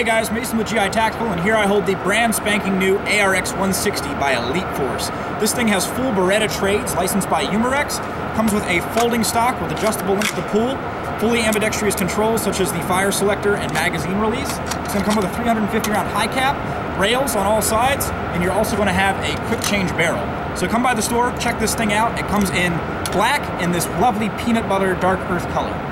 Hey guys, Mason with GI Tactical, and here I hold the brand spanking new ARX160 by Elite Force. This thing has full Beretta trades, licensed by Umarex, comes with a folding stock with adjustable links to pull, fully ambidextrous controls such as the fire selector and magazine release. It's going to come with a 350 round high cap, rails on all sides, and you're also going to have a quick change barrel. So come by the store, check this thing out. It comes in black and this lovely peanut butter dark earth color.